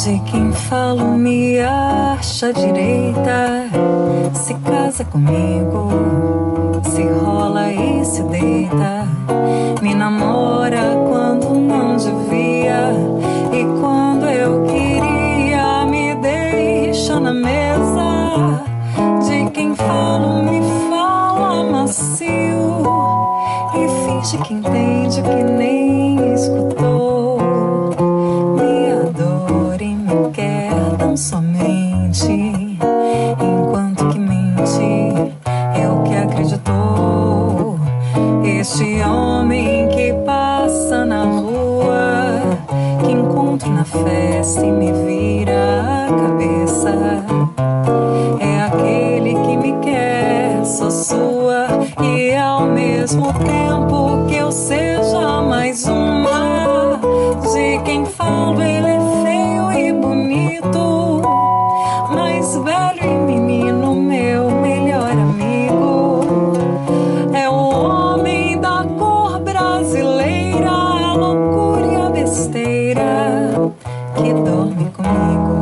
De quem falo me acha direita, se casa comigo, se rola e se deita, me namora quando não devia, e quando eu queria me deixa na mesa. De quem falo me fala macio e finge que entende que nem escutou. Me adora e me quer tão somente, enquanto que mente é o que acreditou. Este homem que passa na rua, que encontro na festa e me vira a cabeça, é aquele que me quer só sua, e ao mesmo tempo que eu seja mais uma. De quem falo ele é feio e bonito, mais velho e menino, meu melhor amigo. É o homem da cor brasileira, a loucura e a besteira, que dorme comigo.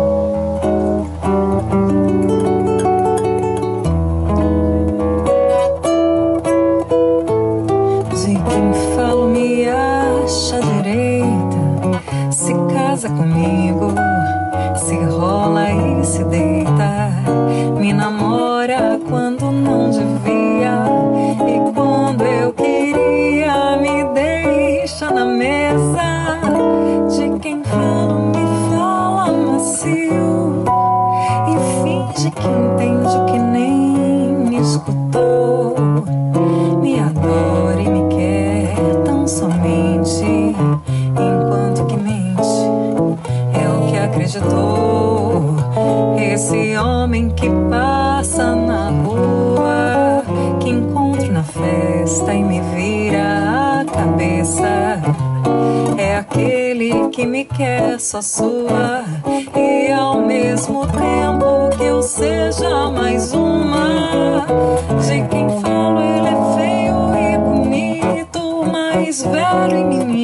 De quem falo me acha direita, se casa comigo, se rola e se deita, me namora quando não devia, e quando eu queria me deixa na mesa. De quem falo me fala macio e finge que entende que nem me escutou. Me adora e me quer tão somente, enquanto que mente é o que acreditou. Esse homem que passa na rua, que encontro na festa e me vira a cabeça, é aquele que me quer só sua, e ao mesmo tempo que eu seja mais uma. De quem falo ele é feio e bonito, mais velho e menino,